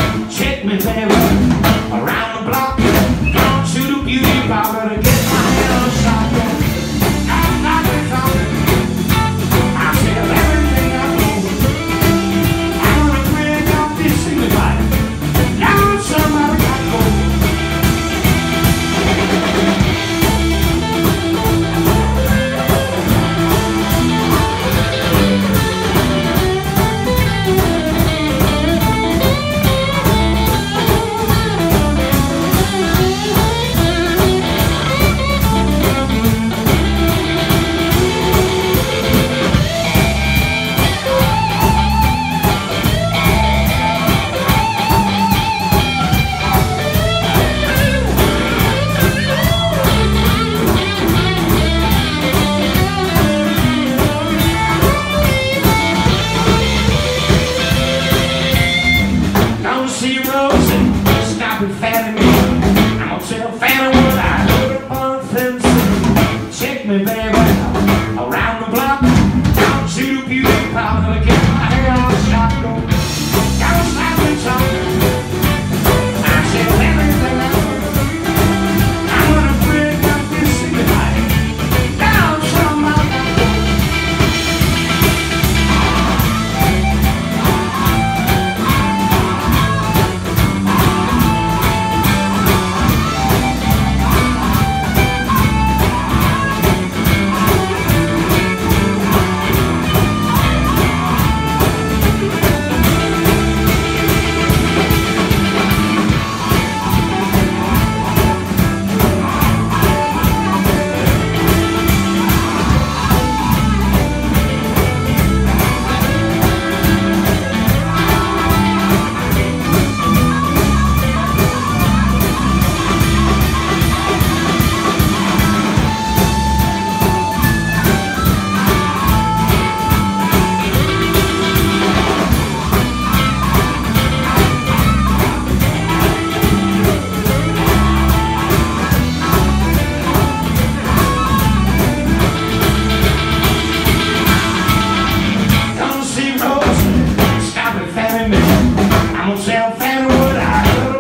Check me, baby, around the block. Gone to the beauty parlor to get my hair on shotgun. I'm not talking. I sell everything I own. I wanna bring out this single body. Now somebody got gold. Fanning me, I'm gonna tell Fanning what I heard upon fence. Check me, baby, around the block. Down to the beauty parlor to get my hair on shotgun. Gotta stop me talking. I sell everything I own. I wanna bring up this city body. Down some of my I'm gonna tell Fanning what I heard